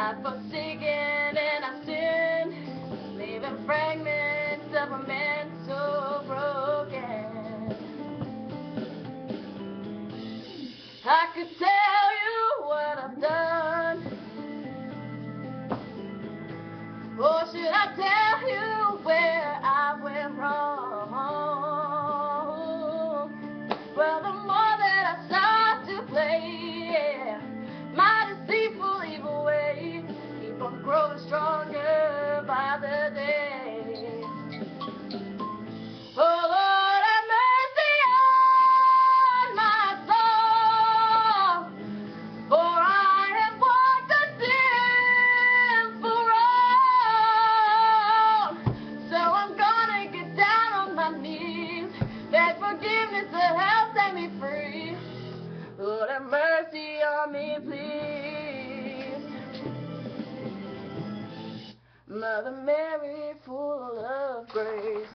I've forsaken and I've sinned, leaving fragments of a man so broken. I could tell you what I've done, or should I tell you where I went wrong? Well, the more that I start to play, yeah, my deceitful evil ways keep on growing stronger by the day. Oh Lord, have mercy on my soul, for I have walked a sinful road. So I'm gonna get down on my knees, beg forgiveness to help set me free. Lord, have mercy on me, please. Mother Mary, full of grace.